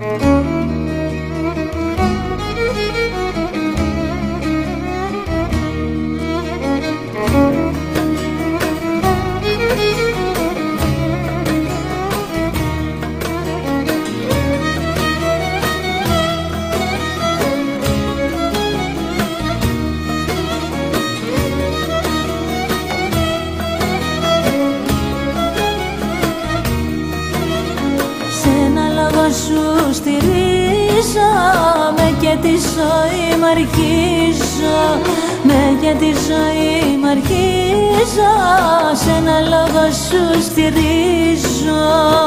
Σου στηρίζω, με και τη ζωή μ' αρχίζω, με και τη ζωή μ' αρχίζω, σ' ένα λόγο σου στηρίζω.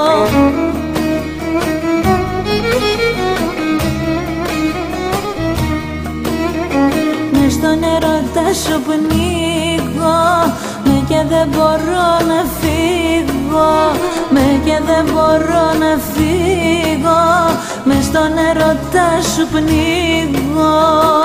Μες στον έρωτα σου πνίγω, με και δεν μπορώ να φύγω, με και δεν μπορώ να φύγω, μες στον έρωτα σου πνίγω.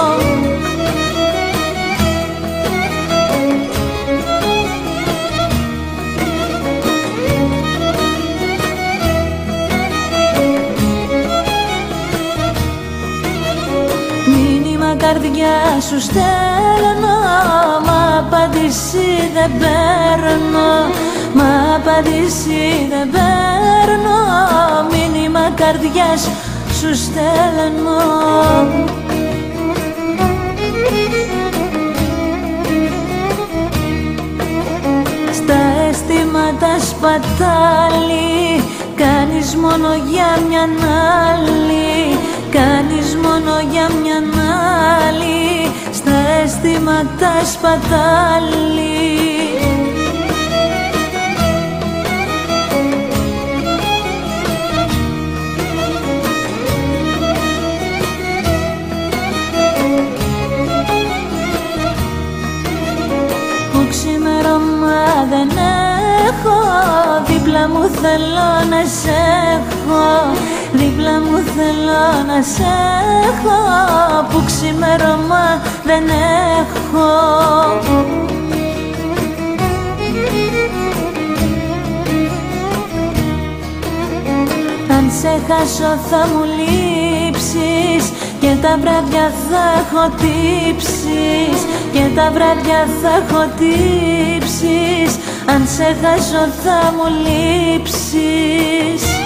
Μήνυμα καρδιά σου στέλνω, μα απάντηση δεν παίρνω, μα απάντηση δεν παίρνω, μήνυμα καρδιάς σου στέλνω. Στα αισθήματα σπατάλη, κάνεις μόνο για μιαν άλλη, κάνεις μόνο για μιαν άλλη, στα αισθήματα σπατάλη. Ξημέρωμα δεν έχω, δίπλα μου θέλω να σ' έχω, δίπλα μου θέλω να σ' έχω, που ξημέρωμα δεν έχω. Αν σε χάσω θα μου λείψεις, και τα βράδια θα έχω τύψεις, και τα βράδια θα έχω τύψεις, αν σε χάσω θα μου λείψεις.